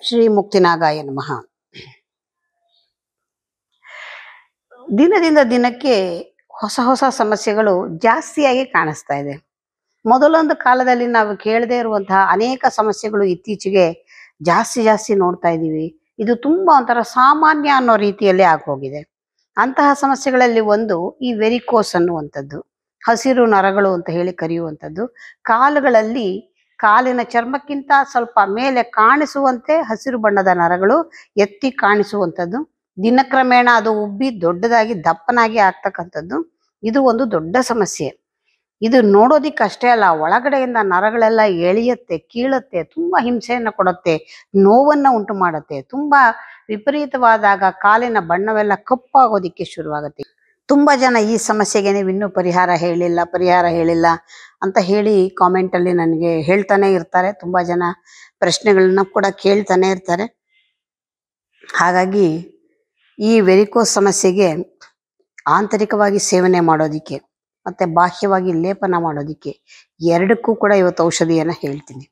ಶ್ರೀ ಮುಕ್ತಿನಾಗಾಯ ನಮಃ. ದಿನದಿಂದ ದಿನಕ್ಕೆ ಹೊಸ ಹೊಸ ಸಮಸ್ಯೆಗಳು ಜಾಸ್ತಿಯಾಗಿ ಕಾಣಿಸ್ತಾ ಇದೆ. ಮೊದಲೊಂದು ಕಾಲದಲ್ಲಿ ನಾವು ಕೇಳದೇ ಇರುವಂತಹ ಅನೇಕ ಸಮಸ್ಯೆಗಳು ಇತ್ತೀಚೆಗೆ ಜಾಸ್ತಿ ನೋಡ್ತಾ ಇದ್ದೀವಿ. ಇದು ತುಂಬಾ ಒಂಥರ ಸಾಮಾನ್ಯ ಅನ್ನೋ ರೀತಿಯಲ್ಲಿ ಆಗೋಗಿದೆ. ಅಂತಹ ಸಮಸ್ಯೆಗಳಲ್ಲಿ ಒಂದು ಈ ವೆರಿಕೋಸ್ ಅನ್ನುವಂಥದ್ದು, ಹಸಿರು ನರಗಳು ಅಂತ ಹೇಳಿ ಕರೆಯುವಂಥದ್ದು. ಕಾಲುಗಳಲ್ಲಿ ಕಾಲಿನ ಚರ್ಮಕ್ಕಿಂತ ಸ್ವಲ್ಪ ಮೇಲೆ ಕಾಣಿಸುವಂತೆ ಹಸಿರು ಬಣ್ಣದ ನರಗಳು ಎತ್ತಿ ಕಾಣಿಸುವಂಥದ್ದು, ದಿನಕ್ರಮೇಣ ಅದು ಉಬ್ಬಿ ದೊಡ್ಡದಾಗಿ ದಪ್ಪನಾಗಿ ಆಗ್ತಕ್ಕಂಥದ್ದು. ಇದು ಒಂದು ದೊಡ್ಡ ಸಮಸ್ಯೆ. ಇದು ನೋಡೋದಿಕ್ಕಷ್ಟೇ ಅಲ್ಲ, ಒಳಗಡೆಯಿಂದ ನರಗಳೆಲ್ಲ ಎಳೆಯುತ್ತೆ, ಕೀಳುತ್ತೆ, ತುಂಬಾ ಹಿಂಸೆಯನ್ನು ಕೊಡುತ್ತೆ, ನೋವನ್ನ ಉಂಟು ಮಾಡುತ್ತೆ. ತುಂಬಾ ವಿಪರೀತವಾದಾಗ ಕಾಲಿನ ಬಣ್ಣವೆಲ್ಲ ಕಪ್ಪಾಗೋದಿಕ್ಕೆ ಶುರುವಾಗುತ್ತೆ. ತುಂಬಾ ಜನ ಈ ಸಮಸ್ಯೆಗೆ ನೀವು ಇನ್ನೂ ಪರಿಹಾರ ಹೇಳಿಲ್ಲ ಅಂತ ಹೇಳಿ ಕಾಮೆಂಟ್ ಅಲ್ಲಿ ನನಗೆ ಹೇಳ್ತಾನೆ ಇರ್ತಾರೆ. ತುಂಬಾ ಜನ ಪ್ರಶ್ನೆಗಳನ್ನ ಕೂಡ ಕೇಳ್ತಾನೆ ಇರ್ತಾರೆ. ಹಾಗಾಗಿ ಈ ವೆರಿಕೋಸ್ ಸಮಸ್ಯೆಗೆ ಆಂತರಿಕವಾಗಿ ಸೇವನೆ ಮಾಡೋದಿಕ್ಕೆ ಮತ್ತೆ ಬಾಹ್ಯವಾಗಿ ಲೇಪನ ಮಾಡೋದಿಕ್ಕೆ ಎರಡಕ್ಕೂ ಕೂಡ ಇವತ್ತು ಔಷಧಿಯನ್ನ ಹೇಳ್ತೀನಿ.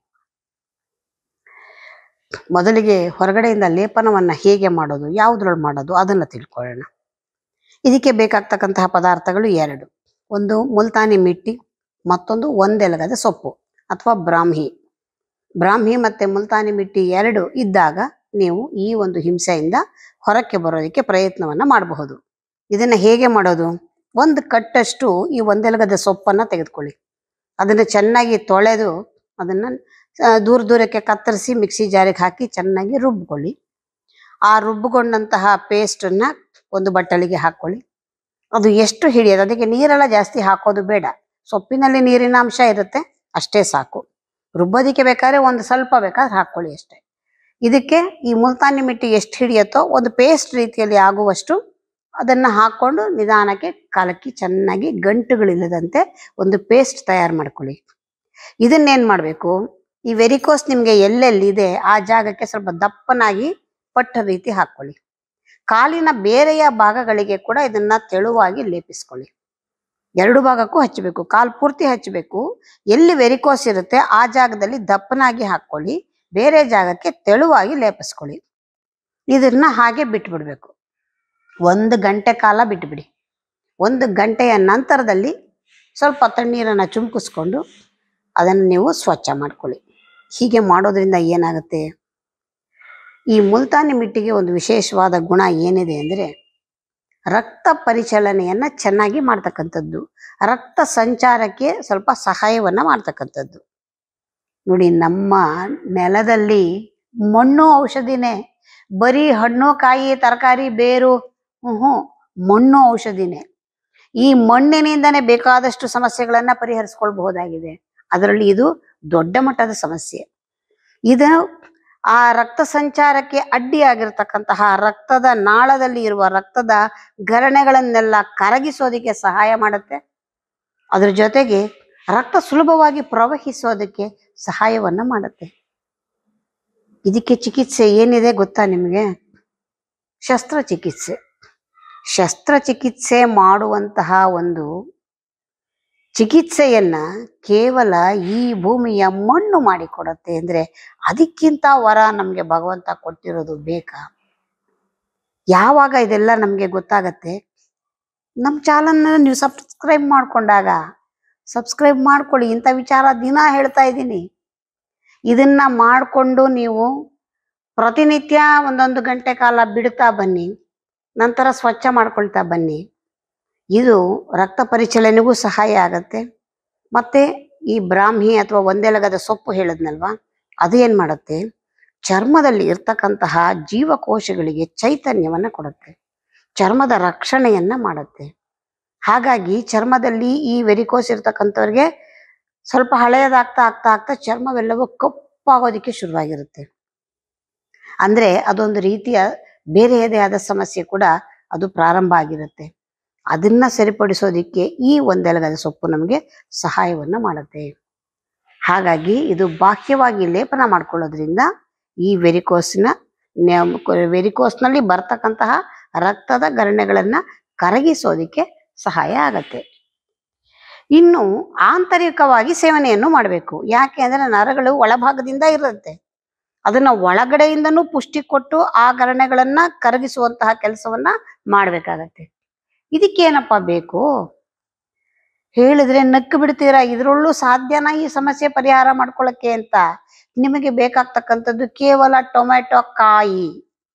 ಮೊದಲಿಗೆ ಹೊರಗಡೆಯಿಂದ ಲೇಪನವನ್ನ ಹೇಗೆ ಮಾಡೋದು, ಯಾವುದ್ರೊಳಗೆ ಮಾಡೋದು ಅದನ್ನ ತಿಳ್ಕೊಳ್ಳೋಣ. ಇದಕ್ಕೆ ಬೇಕಾಗ್ತಕ್ಕಂತಹ ಪದಾರ್ಥಗಳು ಎರಡು. ಒಂದು ಮುಲ್ತಾನಿ ಮಿಟ್ಟಿ, ಮತ್ತೊಂದು ಒಂದೆಲಗದ ಸೊಪ್ಪು ಅಥವಾ ಬ್ರಾಹ್ಮಿ ಮತ್ತೆ ಮುಲ್ತಾನಿ ಮಿಟ್ಟಿ ಎರಡು ಇದ್ದಾಗ ನೀವು ಈ ಒಂದು ಹಿಂಸೆಯಿಂದ ಹೊರಕ್ಕೆ ಬರೋದಕ್ಕೆ ಪ್ರಯತ್ನವನ್ನ ಮಾಡಬಹುದು. ಇದನ್ನ ಹೇಗೆ ಮಾಡೋದು? ಒಂದು ಕಟ್ಟಷ್ಟು ಈ ಒಂದೆಲಗದ ಸೊಪ್ಪನ್ನ ತೆಗೆದುಕೊಳ್ಳಿ. ಅದನ್ನ ಚೆನ್ನಾಗಿ ತೊಳೆದು ಅದನ್ನ ದೂರಕ್ಕೆ ಕತ್ತರಿಸಿ ಮಿಕ್ಸಿ ಜಾರಿಗೆ ಹಾಕಿ ಚೆನ್ನಾಗಿ ರುಬ್ಕೊಳ್ಳಿ. ಆ ರುಬ್ಬಿಕೊಂಡಂತಹ ಪೇಸ್ಟನ್ನ ಒಂದು ಬಟ್ಟಲಿಗೆ ಹಾಕೊಳ್ಳಿ. ಅದು ಎಷ್ಟು ಹಿಡಿಯೋದು, ಅದಕ್ಕೆ ನೀರೆಲ್ಲ ಜಾಸ್ತಿ ಹಾಕೋದು ಬೇಡ. ಸೊಪ್ಪಿನಲ್ಲಿ ನೀರಿನ ಅಂಶ ಇರುತ್ತೆ, ಅಷ್ಟೇ ಸಾಕು. ರುಬ್ಬೋದಿಕ್ಕೆ ಬೇಕಾದ್ರೆ ಒಂದು ಸ್ವಲ್ಪ ಬೇಕಾದ್ರೆ ಹಾಕೊಳ್ಳಿ ಅಷ್ಟೇ. ಇದಕ್ಕೆ ಈ ಮುಲ್ತಾನಿ ಮಿಟ್ಟಿ ಎಷ್ಟು ಹಿಡಿಯುತ್ತೋ ಒಂದು ಪೇಸ್ಟ್ ರೀತಿಯಲ್ಲಿ ಆಗುವಷ್ಟು ಅದನ್ನ ಹಾಕೊಂಡು ನಿಧಾನಕ್ಕೆ ಕಲಕಿ ಚೆನ್ನಾಗಿ ಗಂಟುಗಳಿಲ್ಲದಂತೆ ಒಂದು ಪೇಸ್ಟ್ ತಯಾರು ಮಾಡ್ಕೊಳ್ಳಿ. ಇದನ್ನೇನ್ ಮಾಡ್ಬೇಕು, ಈ ವೆರಿಕೋಸ್ ನಿಮ್ಗೆ ಎಲ್ಲೆಲ್ಲಿದೆ ಆ ಜಾಗಕ್ಕೆ ಸ್ವಲ್ಪ ದಪ್ಪನಾಗಿ ಪಟ್ಟ ರೀತಿ ಹಾಕೊಳ್ಳಿ. ಕಾಲಿನ ಬೇರೆಯ ಭಾಗಗಳಿಗೆ ಕೂಡ ಇದನ್ನ ತೆಳುವಾಗಿ ಲೇಪಿಸ್ಕೊಳ್ಳಿ. ಎರಡು ಭಾಗಕ್ಕೂ ಹಚ್ಚಬೇಕು, ಕಾಲು ಪೂರ್ತಿ ಹಚ್ಚಬೇಕು. ಎಲ್ಲಿ ವೆರಿಕೋಸ್ ಇರುತ್ತೆ ಆ ಜಾಗದಲ್ಲಿ ದಪ್ಪನಾಗಿ ಹಾಕೊಳ್ಳಿ, ಬೇರೆ ಜಾಗಕ್ಕೆ ತೆಳುವಾಗಿ ಲೇಪಿಸ್ಕೊಳ್ಳಿ. ಇದನ್ನ ಹಾಗೆ ಬಿಟ್ಬಿಡ್ಬೇಕು. 1 ಗಂಟೆ ಕಾಲ ಬಿಟ್ಬಿಡಿ. 1 ಗಂಟೆಯ ನಂತರದಲ್ಲಿ ಸ್ವಲ್ಪ ತಣ್ಣೀರನ್ನ ಚುಮ್ಕಿಸ್ಕೊಂಡು ಅದನ್ನು ನೀವು ಸ್ವಚ್ಛ ಮಾಡ್ಕೊಳ್ಳಿ. ಹೀಗೆ ಮಾಡೋದ್ರಿಂದ ಏನಾಗುತ್ತೆ, ಈ ಮುಲ್ತಾನಿ ಮಿಟ್ಟಿಗೆ ಒಂದು ವಿಶೇಷವಾದ ಗುಣ ಏನಿದೆ ಅಂದರೆ ರಕ್ತ ಪರಿಚಲನೆಯನ್ನ ಚೆನ್ನಾಗಿ ಮಾಡ್ತಕ್ಕಂಥದ್ದು, ರಕ್ತ ಸಂಚಾರಕ್ಕೆ ಸ್ವಲ್ಪ ಸಹಾಯವನ್ನ ಮಾಡ್ತಕ್ಕಂಥದ್ದು. ನೋಡಿ, ನಮ್ಮ ನೆಲದಲ್ಲಿ ಮಣ್ಣು ಔಷಧಿನೇ, ಬರೀ ಹಣ್ಣು ಕಾಯಿ ತರಕಾರಿ ಬೇರು ಮಣ್ಣು ಔಷಧಿನೇ. ಈ ಮಣ್ಣಿನಿಂದನೇ ಬೇಕಾದಷ್ಟು ಸಮಸ್ಯೆಗಳನ್ನ ಪರಿಹರಿಸ್ಕೊಳ್ಬಹುದಾಗಿದೆ. ಅದರಲ್ಲಿ ಇದು ದೊಡ್ಡ ಮಟ್ಟದ ಸಮಸ್ಯೆ. ಇದು ಆ ರಕ್ತ ಸಂಚಾರಕ್ಕೆ ಅಡ್ಡಿಯಾಗಿರ್ತಕ್ಕಂತಹ ರಕ್ತದ ನಾಳದಲ್ಲಿ ಇರುವ ರಕ್ತದ ಗರಣೆಗಳನ್ನೆಲ್ಲ ಕರಗಿಸೋದಕ್ಕೆ ಸಹಾಯ ಮಾಡುತ್ತೆ. ಅದ್ರ ಜೊತೆಗೆ ರಕ್ತ ಸುಲಭವಾಗಿ ಪ್ರವಹಿಸೋದಕ್ಕೆ ಸಹಾಯವನ್ನ ಮಾಡುತ್ತೆ. ಇದಕ್ಕೆ ಚಿಕಿತ್ಸೆ ಏನಿದೆ ಗೊತ್ತಾ ನಿಮಗೆ? ಶಸ್ತ್ರಚಿಕಿತ್ಸೆ ಮಾಡುವಂತಹ ಒಂದು ಚಿಕಿತ್ಸೆಯನ್ನ ಕೇವಲ ಈ ಭೂಮಿಯ ಮಣ್ಣು ಮಾಡಿಕೊಡುತ್ತೆ ಅಂದ್ರೆ ಅದಕ್ಕಿಂತ ವರ ನಮ್ಗೆ ಭಗವಂತ ಕೊಟ್ಟಿರೋದು ಬೇಕಾ? ಯಾವಾಗ ಇದೆಲ್ಲ ನಮ್ಗೆ ಗೊತ್ತಾಗತ್ತೆ? ನಮ್ಮ ಚಾನಲ್ನ ನೀವು ಸಬ್ಸ್ಕ್ರೈಬ್ ಮಾಡ್ಕೊಳ್ಳಿ. ಇಂಥ ವಿಚಾರ ದಿನ ಹೇಳ್ತಾ ಇದ್ದೀನಿ. ಇದನ್ನ ಮಾಡಿಕೊಂಡು ನೀವು ಪ್ರತಿನಿತ್ಯ 1 ಗಂಟೆ ಕಾಲ ಬಿಡ್ತಾ ಬನ್ನಿ, ನಂತರ ಸ್ವಚ್ಛ ಮಾಡ್ಕೊಳ್ತಾ ಬನ್ನಿ. ಇದು ರಕ್ತ ಪರಿಚಲನೆಗೂ ಸಹಾಯ ಆಗತ್ತೆ. ಮತ್ತೆ ಈ ಬ್ರಾಹ್ಮಿ ಅಥವಾ ಒಂದೆಲಗದ ಸೊಪ್ಪು ಹೇಳಿದ್ನಲ್ವಾ, ಅದು ಏನ್ ಮಾಡುತ್ತೆ, ಚರ್ಮದಲ್ಲಿ ಇರ್ತಕ್ಕಂತಹ ಜೀವಕೋಶಗಳಿಗೆ ಚೈತನ್ಯವನ್ನ ಕೊಡುತ್ತೆ, ಚರ್ಮದ ರಕ್ಷಣೆಯನ್ನ ಮಾಡುತ್ತೆ. ಹಾಗಾಗಿ ಚರ್ಮದಲ್ಲಿ ಈ ವೆರಿಕೋಸ್ ಇರ್ತಕ್ಕಂಥವ್ರಿಗೆ ಸ್ವಲ್ಪ ಹಳೆಯದಾಗ್ತಾ ಆಗ್ತಾ ಚರ್ಮವೆಲ್ಲವೂ ಕಪ್ಪಾಗೋದಿಕ್ಕೆ ಶುರುವಾಗಿರುತ್ತೆ. ಅಂದ್ರೆ ಅದೊಂದು ರೀತಿಯ ಬೇರೆಯದೇ ಆದ ಸಮಸ್ಯೆ ಕೂಡ ಅದು ಪ್ರಾರಂಭ ಆಗಿರುತ್ತೆ. ಅದನ್ನ ಸರಿಪಡಿಸೋದಿಕ್ಕೆ ಈ ಒಂದೆಲಗದ ಸೊಪ್ಪು ನಮಗೆ ಸಹಾಯವನ್ನ ಮಾಡುತ್ತೆ. ಹಾಗಾಗಿ ಇದು ಬಾಹ್ಯವಾಗಿ ಲೇಪನ ಮಾಡ್ಕೊಳ್ಳೋದ್ರಿಂದ ಈ ವೆರಿಕೋಸ್ನಲ್ಲಿ ಬರ್ತಕ್ಕಂತಹ ರಕ್ತದ ಗರಣೆಗಳನ್ನ ಕರಗಿಸೋದಿಕ್ಕೆ ಸಹಾಯ ಆಗತ್ತೆ. ಇನ್ನು ಆಂತರಿಕವಾಗಿ ಸೇವನೆಯನ್ನು ಮಾಡಬೇಕು. ಯಾಕೆ ಅಂದ್ರೆ ನರಗಳು ಒಳಭಾಗದಿಂದ ಇರುತ್ತೆ, ಅದನ್ನ ಒಳಗಡೆಯಿಂದನೂ ಪುಷ್ಟಿ ಕೊಟ್ಟು ಆ ಗರಣೆಗಳನ್ನ ಕರಗಿಸುವಂತಹ ಕೆಲಸವನ್ನ ಮಾಡ್ಬೇಕಾಗತ್ತೆ. ಇದಕ್ಕೇನಪ್ಪ ಬೇಕು ಹೇಳಿದ್ರೆ ನಕ್ಕು ಬಿಡ್ತೀರಾ. ಇದ್ರೊಳ್ಳೂ ಸಾಧ್ಯನಾ ಈ ಸಮಸ್ಯೆ ಪರಿಹಾರ ಮಾಡ್ಕೊಳ್ಳಕ್ಕೆ ಅಂತ? ನಿಮಗೆ ಬೇಕಾಗ್ತಕ್ಕಂಥದ್ದು ಕೇವಲ ಟೊಮೆಟೊ ಕಾಯಿ,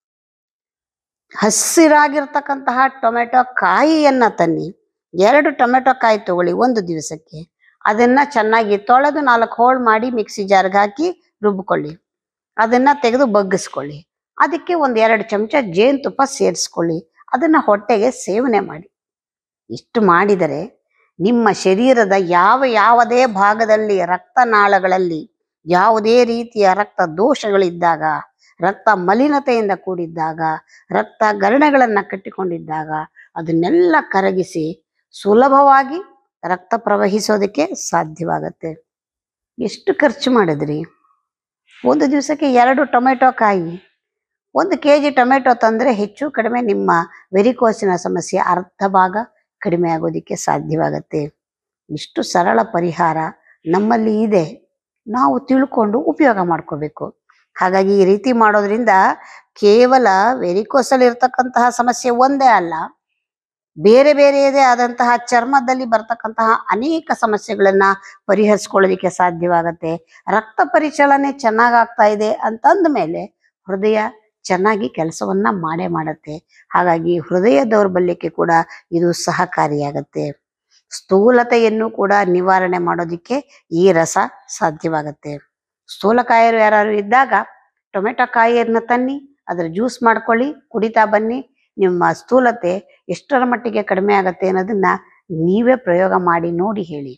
ಹಸಿರಾಗಿರ್ತಕ್ಕಂತಹ ಟೊಮೆಟೊ ಕಾಯಿಯನ್ನ ತನ್ನಿ. 2 ಟೊಮೆಟೊ ಕಾಯಿ ತಗೊಳ್ಳಿ ಒಂದು ದಿವಸಕ್ಕೆ. ಅದನ್ನ ಚೆನ್ನಾಗಿ ತೊಳೆದು 4 ಹೋಳು ಮಾಡಿ ಮಿಕ್ಸಿ ಜಾರ್ಗೆ ಹಾಕಿ ರುಬ್ಕೊಳ್ಳಿ. ಅದನ್ನ ತೆಗೆದು ಬಗ್ಗಿಸ್ಕೊಳ್ಳಿ. ಅದಕ್ಕೆ 1-2 ಚಮಚ ಜೇನುತುಪ್ಪ ಸೇರಿಸ್ಕೊಳ್ಳಿ. ಅದನ್ನ ಹೊಟ್ಟೆಗೆ ಸೇವನೆ ಮಾಡಿ. ಇಷ್ಟು ಮಾಡಿದರೆ ನಿಮ್ಮ ಶರೀರದ ಯಾವುದೇ ಭಾಗದಲ್ಲಿ ರಕ್ತನಾಳಗಳಲ್ಲಿ ಯಾವುದೇ ರೀತಿಯ ರಕ್ತ ದೋಷಗಳಿದ್ದಾಗ, ರಕ್ತ ಮಲಿನತೆಯಿಂದ ಕೂಡಿದ್ದಾಗ, ರಕ್ತ ಗರಣೆಗಳನ್ನ ಕಟ್ಟಿಕೊಂಡಿದ್ದಾಗ ಅದನ್ನೆಲ್ಲ ಕರಗಿಸಿ ಸುಲಭವಾಗಿ ರಕ್ತ ಪ್ರವಹಿಸೋದಕ್ಕೆ ಸಾಧ್ಯವಾಗತ್ತೆ. ಎಷ್ಟು ಖರ್ಚು ಮಾಡಿದ್ರಿ? ಒಂದು ದಿವಸಕ್ಕೆ 2 ಟೊಮೆಟೊ ಕಾಯಿ, 1 kg ಟೊಮೆಟೊ ತಂದರೆ ಹೆಚ್ಚು ಕಡಿಮೆ ನಿಮ್ಮ ವೆರಿಕೋಸಿನ ಸಮಸ್ಯೆ ಅರ್ಧ ಭಾಗ ಕಡಿಮೆ ಆಗೋದಕ್ಕೆ ಸಾಧ್ಯವಾಗತ್ತೆ. ಇಷ್ಟು ಸರಳ ಪರಿಹಾರ ನಮ್ಮಲ್ಲಿ ಇದೆ. ನಾವು ತಿಳ್ಕೊಂಡು ಉಪಯೋಗ ಮಾಡ್ಕೋಬೇಕು. ಹಾಗಾಗಿ ಈ ರೀತಿ ಮಾಡೋದ್ರಿಂದ ಕೇವಲ ವೆರಿಕೋಸಲ್ಲಿ ಇರ್ತಕ್ಕಂತಹ ಸಮಸ್ಯೆ ಒಂದೇ ಅಲ್ಲ, ಬೇರೆ ಬೇರೆಯದೇ ಆದಂತಹ ಚರ್ಮದಲ್ಲಿ ಬರ್ತಕ್ಕಂತಹ ಅನೇಕ ಸಮಸ್ಯೆಗಳನ್ನ ಪರಿಹರಿಸ್ಕೊಳ್ಳೋದಿಕ್ಕೆ ಸಾಧ್ಯವಾಗತ್ತೆ. ರಕ್ತ ಪರಿಚಲನೆ ಚೆನ್ನಾಗಾಗ್ತಾ ಇದೆ ಅಂತಂದ ಮೇಲೆ ಹೃದಯ ಚೆನ್ನಾಗಿ ಕೆಲಸವನ್ನ ಮಾಡತ್ತೆ. ಹಾಗಾಗಿ ಹೃದಯ ದೌರ್ಬಲ್ಯಕ್ಕೆ ಕೂಡ ಇದು ಸಹಕಾರಿಯಾಗತ್ತೆ. ಸ್ಥೂಲತೆಯನ್ನು ಕೂಡ ನಿವಾರಣೆ ಮಾಡೋದಿಕ್ಕೆ ಈ ರಸ ಸಾಧ್ಯವಾಗತ್ತೆ. ಸ್ಥೂಲಕಾಯರು ಯಾರು ಇದ್ದಾಗ ಟೊಮೆಟೊ ಕಾಯಿಯನ್ನು ತನ್ನಿ, ಅದರ ಜ್ಯೂಸ್ ಮಾಡ್ಕೊಳ್ಳಿ, ಕುಡಿತಾ ಬನ್ನಿ. ನಿಮ್ಮ ಸ್ಥೂಲತೆ ಎಷ್ಟರ ಮಟ್ಟಿಗೆ ಕಡಿಮೆ ಆಗತ್ತೆ ಅನ್ನೋದನ್ನ ನೀವೇ ಪ್ರಯೋಗ ಮಾಡಿ ನೋಡಿ ಹೇಳಿ.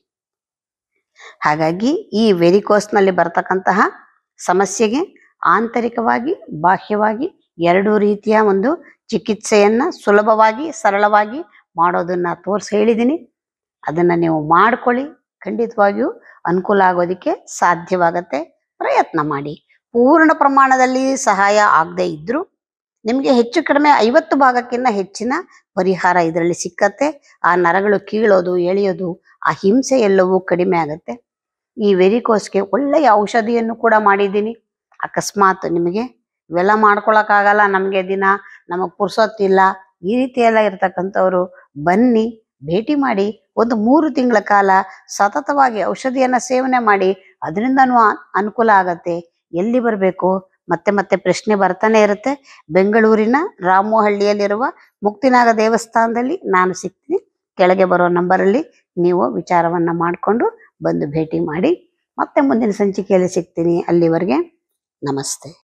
ಹಾಗಾಗಿ ಈ ವೆರಿಕೋಸ್ನಲ್ಲಿ ಬರ್ತಕ್ಕಂತಹ ಸಮಸ್ಯೆಗೆ ಆಂತರಿಕವಾಗಿ ಬಾಹ್ಯವಾಗಿ 2 ರೀತಿಯ ಒಂದು ಚಿಕಿತ್ಸೆಯನ್ನ ಸುಲಭವಾಗಿ ಸರಳವಾಗಿ ಮಾಡೋದನ್ನ ತೋರಿಸಿ ಹೇಳಿದ್ದೀನಿ. ಅದನ್ನ ನೀವು ಮಾಡ್ಕೊಳ್ಳಿ. ಖಂಡಿತವಾಗಿಯೂ ಅನುಕೂಲ ಆಗೋದಕ್ಕೆ ಸಾಧ್ಯವಾಗತ್ತೆ. ಪ್ರಯತ್ನ ಮಾಡಿ. ಪೂರ್ಣ ಪ್ರಮಾಣದಲ್ಲಿ ಸಹಾಯ ಆಗದೆ ಇದ್ರೂ ನಿಮಗೆ ಹೆಚ್ಚು ಕಡಿಮೆ 50 ಭಾಗಕ್ಕಿಂತ ಹೆಚ್ಚಿನ ಪರಿಹಾರ ಇದರಲ್ಲಿ ಸಿಕ್ಕತ್ತೆ. ಆ ನರಗಳು ಕೀಳೋದು ಎಳೆಯೋದು ಆ ಹಿಂಸೆ ಎಲ್ಲವೂ ಕಡಿಮೆ ಆಗತ್ತೆ. ಈ ವೆರಿಕೋಸ್ಗೆ ಒಳ್ಳೆಯ ಔಷಧಿಯನ್ನು ಕೂಡ ಮಾಡಿದ್ದೀನಿ. ಅಕಸ್ಮಾತ್ ನಿಮಗೆ ಇವೆಲ್ಲ ಮಾಡ್ಕೊಳಕ್ಕಾಗಲ್ಲ, ನಮಗೆ ನಮಗೆ ಪುರ್ಸೊತ್ತಿಲ್ಲ, ಈ ರೀತಿ ಎಲ್ಲ ಇರ್ತಕ್ಕಂಥವ್ರು ಬನ್ನಿ, ಭೇಟಿ ಮಾಡಿ. ಒಂದು 3 ತಿಂಗಳ ಕಾಲ ಸತತವಾಗಿ ಔಷಧಿಯನ್ನ ಸೇವನೆ ಮಾಡಿ. ಅದರಿಂದನೂ ಅನುಕೂಲ ಆಗತ್ತೆ. ಎಲ್ಲಿ ಬರಬೇಕು? ಮತ್ತೆ ಪ್ರಶ್ನೆ ಬರ್ತಾನೆ ಇರುತ್ತೆ. ಬೆಂಗಳೂರಿನ ರಾಮೋಹಳ್ಳಿಯಲ್ಲಿರುವ ಮುಕ್ತಿನಾಗ ದೇವಸ್ಥಾನದಲ್ಲಿ ನಾನು ಸಿಗ್ತೀನಿ. ಕೆಳಗೆ ಬರೋ ನಂಬರಲ್ಲಿ ನೀವು ವಿಚಾರವನ್ನ ಮಾಡಿಕೊಂಡು ಬಂದು ಭೇಟಿ ಮಾಡಿ. ಮತ್ತೆ ಮುಂದಿನ ಸಂಚಿಕೆಯಲ್ಲಿ ಸಿಗ್ತೀನಿ. ಅಲ್ಲಿವರೆಗೆ ನಮಸ್ತೆ.